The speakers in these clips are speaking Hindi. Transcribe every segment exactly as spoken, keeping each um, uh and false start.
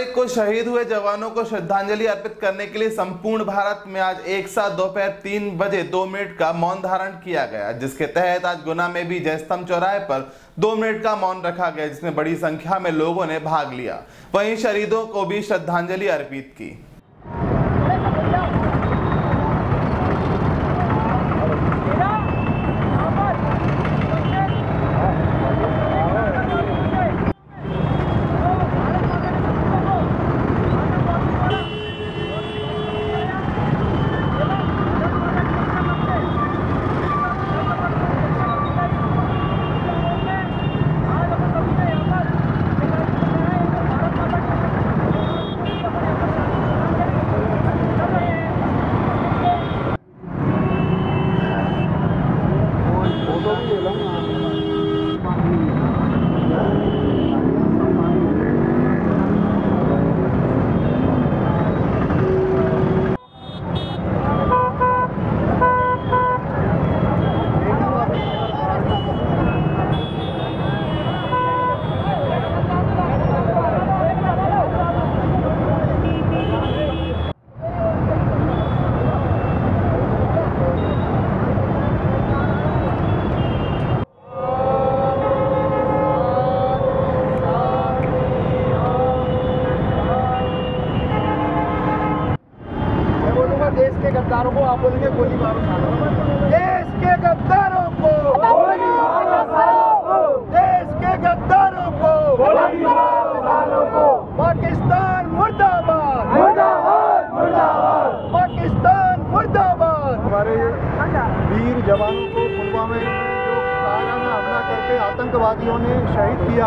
तारीख को शहीद हुए जवानों को श्रद्धांजलि अर्पित करने के लिए संपूर्ण भारत में आज एक साथ दोपहर तीन बजे दो मिनट का मौन धारण किया गया, जिसके तहत आज गुना में भी जयस्तंभ चौराहे पर दो मिनट का मौन रखा गया, जिसमें बड़ी संख्या में लोगों ने भाग लिया। वहीं शहीदों को भी श्रद्धांजलि अर्पित की। देश के गद्दारों को आप बोलेंगे गोली मारो, देश के गद्दारों को गोली मारो, देश के गद्दारों को गोली मारो। पाकिस्तान मुर्दाबाद, मुर्दाबाद, मुर्दाबाद, पाकिस्तान मुर्दाबाद। हमारे वीर जवानों को पुलवामा में जो कायराना में हमला करके आतंकवादियों ने शहीद किया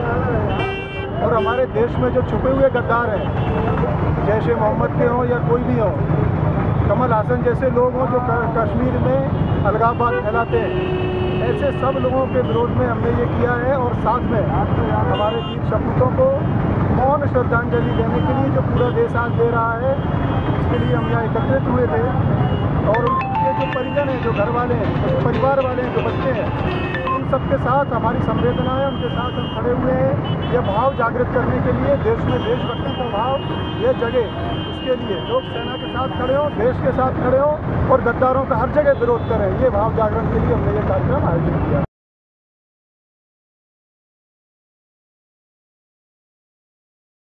है, और हमारे देश में जो छुपे हुए गद्दार हैं, जैसे मोहम्मद के हों या कोई भी हो, कमल हासन जैसे लोग हों जो कश्मीर में अलगाववाद फैलाते हैं, ऐसे सब लोगों के विरोध में हमने ये किया है। और साथ में हमारे वीर सपूतों को मौन श्रद्धांजलि देने के लिए जो पूरा देश आज दे रहा है, इसके लिए हम यहाँ एकत्रित हुए थे। और उनके जो परिजन हैं, जो घर वाले हैं, जो परिवार वाले हैं, जो बच्चे हैं, उन सबके साथ हमारी संवेदना है, उनके साथ हम खड़े हुए हैं। ये भाव जागृत करने के लिए, देश में देशभक्ति का भाव ये जगे, इसके लिए लोग सेना के साथ खड़े हों, देश के साथ खड़े हों और गद्दारों का हर जगह विरोध करें। ये भाव जागरण के लिए हमने ये कार्यक्रम आयोजित किया।